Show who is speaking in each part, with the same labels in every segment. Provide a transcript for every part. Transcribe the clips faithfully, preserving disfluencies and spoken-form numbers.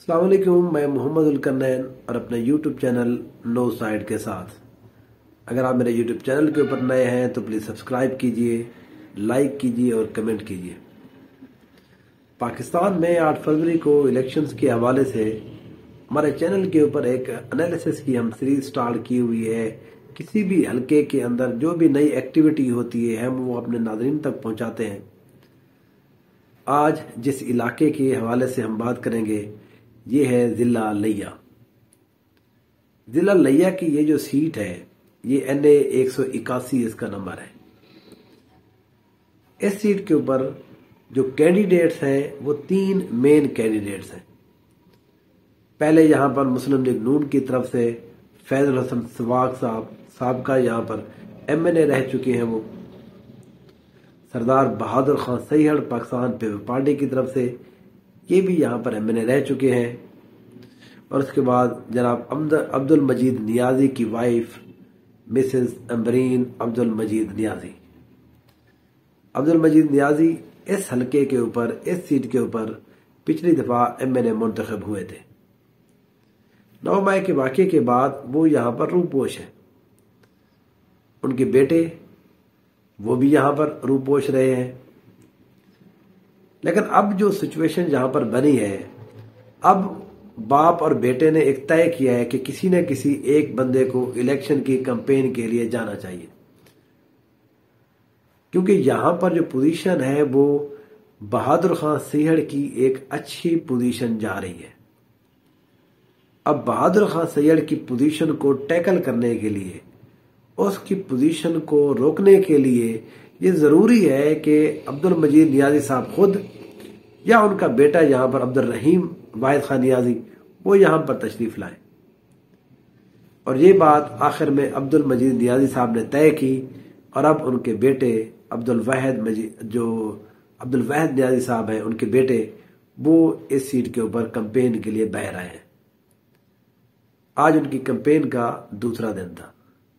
Speaker 1: अस्सलाम वालेकुम, मैं मोहम्मद उल कन्नैन और अपने यूट्यूब चैनल नो साइड के साथ। अगर आप मेरे यूट्यूब चैनल के ऊपर नए हैं तो प्लीज़ सब्सक्राइब कीजिए, लाइक कीजिए और कमेंट कीजिए। पाकिस्तान में आठ फरवरी को इलेक्शंस के हवाले से हमारे चैनल के ऊपर एक एनालिसिस की हम सीरीज स्टार्ट की हुई है। किसी भी हलके के अंदर जो भी नई एक्टिविटी होती है हम वो अपने नाज़रीन तक पहुंचाते हैं। आज जिस इलाके के हवाले से हम बात करेंगे ये है ज़िला लिया। ज़िला लिया की ये जो सीट है ये एन ए एक सौ इक्यासी इसका नंबर है। इस सीट के ऊपर जो कैंडिडेट्स हैं वो तीन मेन कैंडिडेट्स हैं। पहले यहाँ पर मुस्लिम लीग नून की तरफ से फैजुल हसन सवाग साहब साहब का यहाँ पर एम एन ए रह चुके हैं। वो सरदार बहादुर खान सैयद पाकिस्तान पीपल्स पार्टी की तरफ से ये भी यहाँ पर एम एन ए रह चुके हैं। और उसके बाद जनाब अब्दुल मजीद नियाजी की वाइफ मिसेस अम्बरीन अब्दुल मजीद नियाजी अब्दुल मजीद नियाजी इस हलके के ऊपर, इस सीट के ऊपर पिछली दफा एम एन ए मुंतखब हुए थे। नौ मई के वाक़े के बाद वो यहाँ पर रूपोश है। उनके बेटे वो भी यहाँ पर रूपोश रहे हैं। लेकिन अब जो सिचुएशन जहां पर बनी है, अब बाप और बेटे ने एक तय किया है कि किसी न किसी एक बंदे को इलेक्शन की कैंपेन के लिए जाना चाहिए, क्योंकि यहां पर जो पोजीशन है वो बहादुर खान सैयद की एक अच्छी पोजीशन जा रही है। अब बहादुर खान सैयद की पोजीशन को टैकल करने के लिए, उसकी पोजीशन को रोकने के लिए ये जरूरी है कि अब्दुल मजीद नियाजी साहब खुद या उनका बेटा यहाँ पर अब्दुल रहीम वाहिद खान नियाजी वो यहाँ पर तशरीफ लाए। और ये बात आखिर में अब्दुल मजीद नियाजी साहब ने तय की और अब उनके बेटे अब्दुल वाहिद मजीद जो अब्दुल वाहिद नियाजी साहब हैं, उनके बेटे वो इस सीट के ऊपर कैंपेन के लिए बह रहे हैं। आज उनकी कैंपेन का दूसरा दिन था।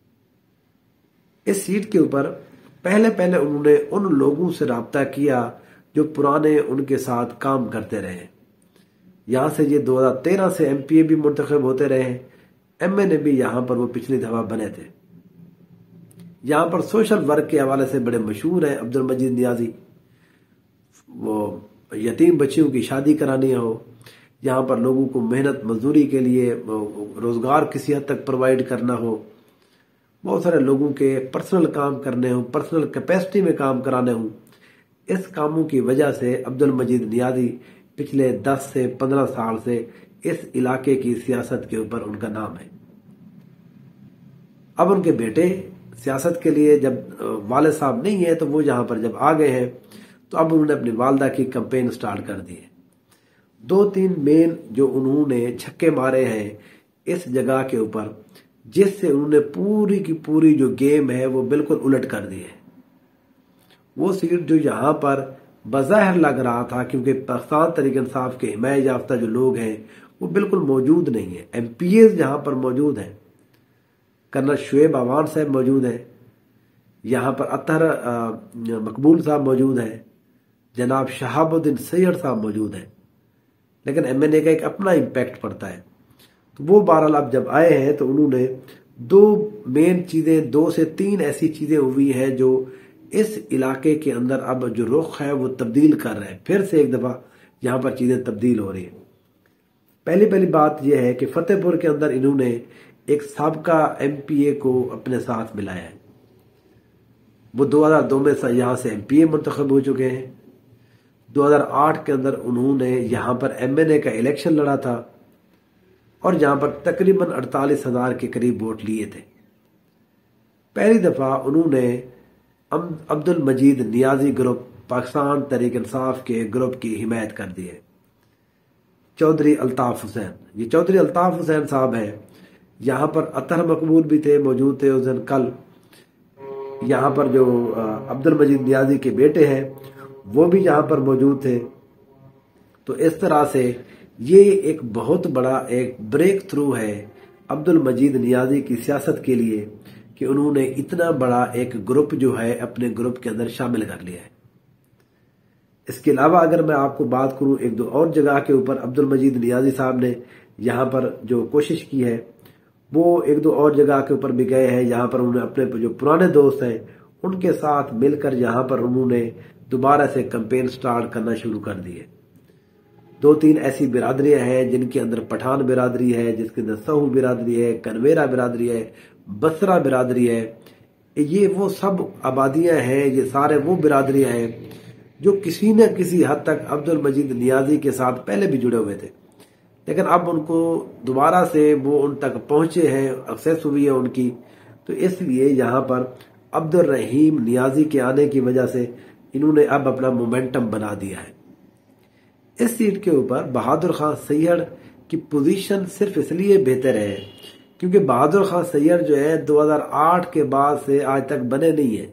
Speaker 1: इस सीट के ऊपर पहले पहले उन्होंने उन लोगों से राब्ता किया जो पुराने उनके साथ काम करते रहे। यहां से ये दो हज़ार तेरह से एम पी ए भी मुंतखब होते रहे, एम एन ए भी यहां पर वो पिछली दफा बने थे। यहां पर सोशल वर्क के हवाले से बड़े मशहूर हैं अब्दुल मजीद नियाजी। वो यतीम बच्चियों की शादी करानी हो, यहां पर लोगों को मेहनत मजदूरी के लिए रोजगार किसी हद तक प्रोवाइड करना हो, बहुत सारे लोगों के पर्सनल काम करने हो, पर्सनल कैपेसिटी में काम कराने हो, इस कामों की वजह से अब्दुल मजीद नियाजी पिछले दस से पंद्रह साल से इस इलाके की सियासत के ऊपर उनका नाम है। अब उनके बेटे सियासत के लिए जब वाले साहब नहीं है तो वो यहाँ पर जब आ गए हैं तो अब उन्होंने अपनी वालदा की कैंपेन स्टार्ट कर दी है। दो तीन मेन जो उन्होंने छक्के मारे हैं इस जगह के ऊपर, जिससे उन्होंने पूरी की पूरी जो गेम है वो बिल्कुल उलट कर दी है। वो सीट जो यहाँ पर बज़ाहिर लग रहा था, क्योंकि पाकिस्तान तहरीक इंसाफ के हिमायत याफ्ता जो लोग हैं वो बिल्कुल मौजूद नहीं है। एम पी एज यहाँ पर मौजूद हैं, कर्नल शुएब अवान साहब मौजूद हैं, यहाँ पर अतहर मकबूल साहब मौजूद हैं, जनाब शहाबुद्दीन सैयद साहब मौजूद हैं। लेकिन एम एन ए का एक अपना इम्पैक्ट पड़ता है। तो वो बहरहाल अब जब आए हैं तो उन्होंने दो मेन चीजें, दो से तीन ऐसी चीजें हुई हैं जो इस इलाके के अंदर अब जो रुख है वो तब्दील कर रहे हैं। फिर से एक दफा यहाँ पर चीजें तब्दील हो रही हैं। पहली पहली बात यह है कि फतेहपुर के अंदर इन्होंने एक साबका एम पी ए को अपने साथ मिलाया है। वो दो हजार दो में यहाँ से एम पी ए मुंतखब हो चुके हैं। दो हजार आठ के अंदर उन्होंने यहाँ पर एम एन ए का इलेक्शन लड़ा था और जहां पर तकरीबन अड़तालीस हजार के करीब वोट लिए थे। पहली दफा उन्होंने अब्दुल मजीद नियाजी ग्रुप, पाकिस्तान तहरीक इंसाफ के ग्रुप की हिमायत कर दी है। चौधरी अल्ताफ हुसैन, ये चौधरी अल्ताफ हुसैन साहब हैं। यहाँ पर अतहर मकबूल भी थे, मौजूद थे उस दिन। कल यहाँ पर जो अब्दुल मजीद नियाजी के बेटे हैं वो भी यहाँ पर मौजूद थे। तो इस तरह से ये एक बहुत बड़ा एक ब्रेक थ्रू है अब्दुल मजीद नियाजी की सियासत के लिए कि उन्होंने इतना बड़ा एक ग्रुप जो है अपने ग्रुप के अंदर शामिल कर लिया है। इसके अलावा अगर मैं आपको बात करूं एक दो और जगह के ऊपर अब्दुल मजीद नियाजी साहब ने यहाँ पर जो कोशिश की है, वो एक दो और जगह के ऊपर भी गए हैं। यहाँ पर उन्होंने अपने जो पुराने दोस्त हैं उनके साथ मिलकर यहाँ पर उन्होंने दोबारा से कैंपेन स्टार्ट करना शुरू कर दी है। दो तीन ऐसी बिरादरियां हैं जिनके अंदर पठान बिरादरी है, जिसके अंदर सहू बिरादरी है, कनवेरा बिरादरी है, बसरा बिरादरी है। ये वो सब आबादियां हैं, ये सारे वो बिरादरियां हैं जो किसी न किसी हद तक अब्दुल मजीद नियाजी के साथ पहले भी जुड़े हुए थे, लेकिन अब उनको दोबारा से वो उन तक पहुंचे हैं, एक्सेस हुई है उनकी। तो इसलिए यहाँ पर अब्दुल रहीम नियाजी के आने की वजह से इन्होंने अब अपना मोमेंटम बना दिया है। इस सीट के ऊपर बहादुर खान सैयद की पोजीशन सिर्फ इसलिए बेहतर है क्योंकि बहादुर खान सैयद जो है दो हज़ार आठ के बाद से आज तक बने नहीं है।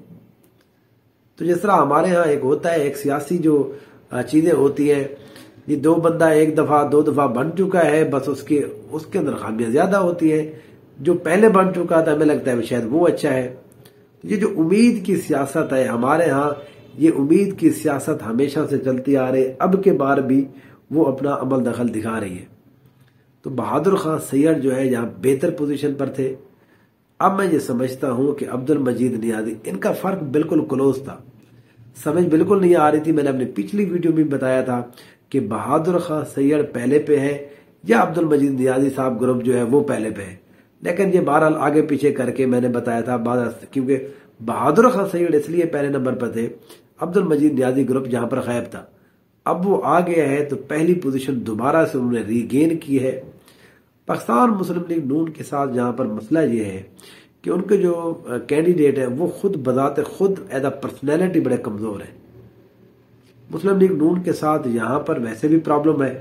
Speaker 1: तो जिस तरह हमारे यहाँ एक होता है, एक सियासी जो चीजें होती हैं, ये दो बंदा एक दफा दो दफा बन चुका है, बस उसके उसके अंदर खामियां ज्यादा होती है। जो पहले बन चुका था हमें लगता है शायद वो अच्छा है। तो ये जो उम्मीद की सियासत है हमारे यहाँ, ये उम्मीद की सियासत हमेशा से चलती आ रही, अब के बार भी वो अपना अमल दखल दिखा रही है। तो बहादुर खान सैयद जो है यहाँ बेहतर पोजीशन पर थे। अब मैं ये समझता हूं कि अब्दुल मजीद नियाजी, इनका फर्क बिल्कुल क्लोज था, समझ बिल्कुल नहीं आ रही थी। मैंने अपनी पिछली वीडियो में बताया था कि बहादुर खान सैयद पहले पे है या अब्दुल मजीद नियाजी साहब ग्रुप जो है वो पहले पे है, लेकिन ये बहरहाल आगे पीछे करके मैंने बताया था, क्योंकि बहादुर खान सैयद इसलिए पहले नंबर पर थे, अब्दुल मजीद नियाजी ग्रुप जहां पर गायब था, अब वो आ गया है। तो पहली पोजीशन दोबारा से उन्होंने रीगेन की है। पाकिस्तान मुस्लिम लीग नून के साथ जहां पर मसला ये है कि उनके जो कैंडिडेट है वो खुद बजाते खुद एज अ पर्सनैलिटी बड़े कमजोर है। मुस्लिम लीग नून के साथ यहां पर वैसे भी प्रॉब्लम है।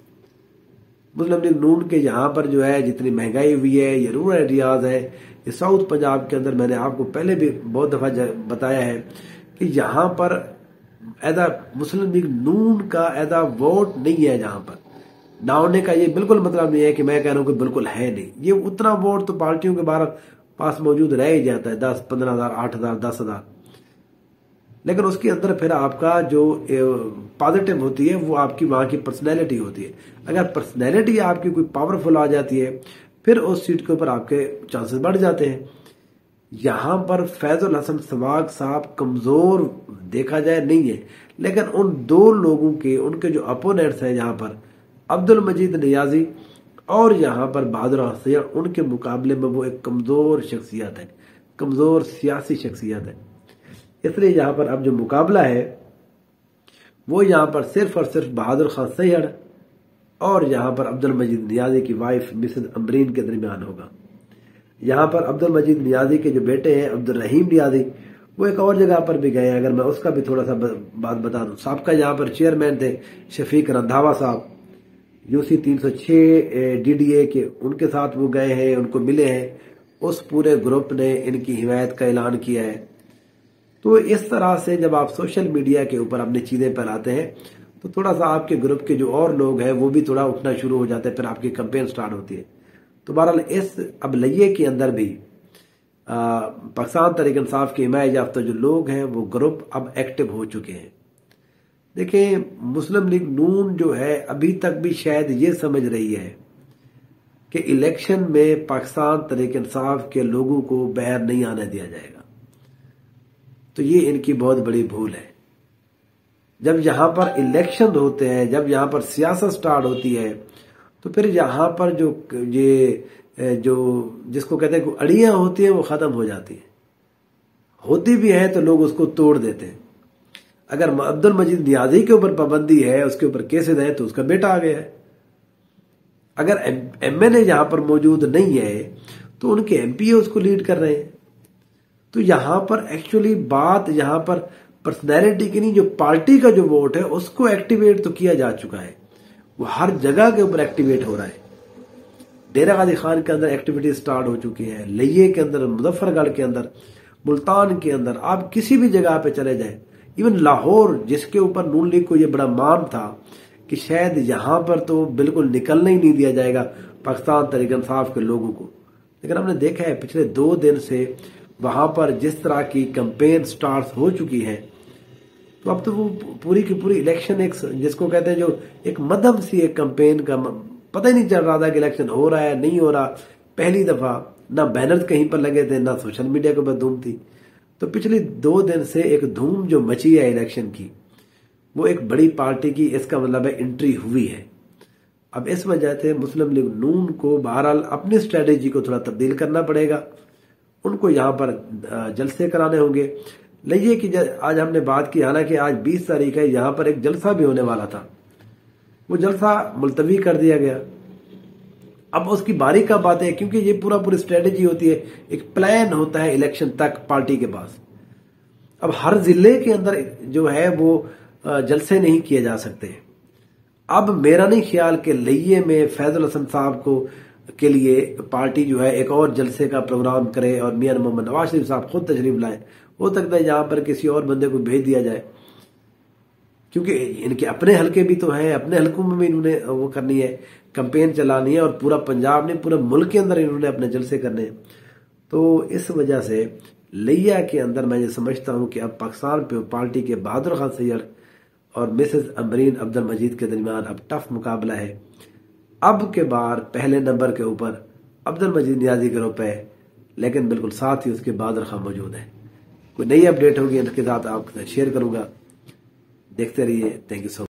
Speaker 1: मुस्लिम लीग नून के यहाँ पर जो है जितनी महंगाई हुई है, ये रूरल एरियाज है, ये साउथ पंजाब के अंदर, मैंने आपको पहले भी बहुत दफा बताया है कि यहाँ पर एज अ मुस्लिम लीग नून का एज अ वोट नहीं है। जहां पर ना होने का ये बिल्कुल मतलब नहीं है कि मैं कह रहा हूं कि बिल्कुल है नहीं, ये उतना वोट तो पार्टियों के बाहर पास मौजूद रह ही जाता है, दस पंद्रह हजार आठ हजार दस हजार लेकिन उसके अंदर फिर आपका जो पॉजिटिव होती है वो आपकी वहां की पर्सनैलिटी होती है। अगर पर्सनैलिटी आपकी कोई पावरफुल आ जाती है फिर उस सीट के ऊपर आपके चांसेस बढ़ जाते हैं। यहां पर फैजुल हसन सवाग साहब कमजोर देखा जाए नहीं है, लेकिन उन दो लोगों के उनके जो अपोनेंट्स हैं यहाँ पर अब्दुल मजीद नियाजी और यहाँ पर बहादुर सैयद, उनके मुकाबले में वो एक कमजोर शख्सियत है, कमजोर सियासी शख्सियत है। इसलिए यहाँ पर अब जो मुकाबला है वो यहाँ पर सिर्फ और सिर्फ बहादुर खान सैयद और यहाँ पर अब्दुल मजीद नियाजी की वाइफ मिसेज अमरीन के दरमियान होगा। यहाँ पर अब्दुल मजीद नियाजी के जो बेटे हैं अब्दुल रहीम नियाजी, वो एक और जगह पर भी गए हैं। अगर मैं उसका भी थोड़ा सा बात बता दूं, सबका यहाँ पर चेयरमैन थे शफीक रंधावा साहब, यूसी तीन सौ छह डीडीए के, उनके साथ वो गए हैं, उनको मिले हैं। उस पूरे ग्रुप ने इनकी हिमायत का ऐलान किया है। तो इस तरह से जब आप सोशल मीडिया के ऊपर अपनी चीजें फैलाते हैं तो थोड़ा सा आपके ग्रुप के जो और लोग हैं वो भी थोड़ा उठना शुरू हो जाते हैं, फिर आपकी कैंपेन स्टार्ट होती है। तो बहरहाल इस अब लइये के अंदर भी पाकिस्तान तहरीक इंसाफ की हिमायत याफ्ता जो लोग हैं वो ग्रुप अब एक्टिव हो चुके हैं। देखिए, मुस्लिम लीग नून जो है अभी तक भी शायद ये समझ रही है कि इलेक्शन में पाकिस्तान तहरीक इंसाफ के लोगों को बाहर नहीं आने दिया जाएगा। तो ये इनकी बहुत बड़ी भूल है। जब यहां पर इलेक्शन होते हैं, जब यहां पर सियासत स्टार्ट होती है, तो फिर यहां पर जो ये जो जिसको कहते हैं अड़ियां होती हैं वो खत्म हो जाती है। होती भी है तो लोग उसको तोड़ देते हैं। अगर अब्दुल मजीद नियाजी के ऊपर पाबंदी है, उसके ऊपर केसेस है, तो उसका बेटा आ गया है। अगर एमएनए यहां पर मौजूद नहीं है तो उनके एमपीए उसको लीड कर रहे हैं। तो यहां पर एक्चुअली बात यहां पर पर्सनैलिटी की नहीं, जो पार्टी का जो वोट है उसको एक्टिवेट तो किया जा चुका है, वो हर जगह के ऊपर एक्टिवेट हो रहा है। डेरा गाजी खान के अंदर एक्टिविटी स्टार्ट हो चुकी है, लइये के अंदर, मुजफ्फरगढ़ के अंदर, मुल्तान के अंदर, आप किसी भी जगह पे चले जाए, इवन लाहौर जिसके ऊपर नून लीग को ये बड़ा मान था कि शायद यहां पर तो बिल्कुल निकलने ही नहीं दिया जाएगा पाकिस्तान तहरीक इंसाफ के लोगों को, लेकिन हमने देखा है पिछले दो दिन से वहां पर जिस तरह की कैंपेन स्टार्ट हो चुकी है, तो अब तो वो पूरी की पूरी इलेक्शन एक जिसको कहते हैं जो एक मध्यम सी एक कैंपेन का पता ही नहीं चल रहा था कि इलेक्शन हो रहा है नहीं हो रहा। पहली दफा ना बैनर कहीं पर लगे थे ना सोशल मीडिया के ऊपर धूम थी। तो पिछले दो दिन से एक धूम जो मची है इलेक्शन की, वो एक बड़ी पार्टी की, इसका मतलब है एंट्री हुई है। अब इस वजह से मुस्लिम लीग नून को बहरहाल अपनी स्ट्रेटेजी को थोड़ा तब्दील करना पड़ेगा। उनको यहाँ पर जलसे कराने होंगे। लिये कि आज हमने बात की, हालांकि आज बीस तारीख है, यहाँ पर एक जलसा भी होने वाला था, वो जलसा मुलतवी कर दिया गया। अब उसकी बारी का बात है, क्योंकि ये पूरा पूरी स्ट्रेटेजी होती है, एक प्लान होता है इलेक्शन तक पार्टी के पास। अब हर जिले के अंदर जो है वो जलसे नहीं किए जा सकते। अब मेरा नहीं ख्याल कि लिये में फैजुल हसन साहब को के लिए पार्टी जो है एक और जलसे का प्रोग्राम करे और मियां मोहम्मद नवाज शरीफ साहब खुद तशरीफ लाए। हो सकता है यहाँ पर किसी और बंदे को भेज दिया जाए, क्योंकि इनके अपने हलके भी तो हैं, अपने हलकों में भी इन्होंने वो करनी है, कैंपेन चलानी है, और पूरा पंजाब ने पूरे मुल्क के अंदर इन्होंने अपने जलसे करने हैं। तो इस वजह से लिया के अंदर मैं ये समझता हूँ कि अब पाकिस्तान पार्टी के बहादुर खान सैयद और मिसेस अमरीन अब्दुल मजीद के दरमियान अब टफ मुकाबला है। अब के बार पहले नंबर के ऊपर अब्दुल मजीद नियाजी ग्रुप है, लेकिन बिल्कुल साथ ही उसके बहादुर खान मौजूद है। कोई नई अपडेट होगी इनके साथ आपके साथ शेयर करूंगा। देखते रहिए। Thank you so much.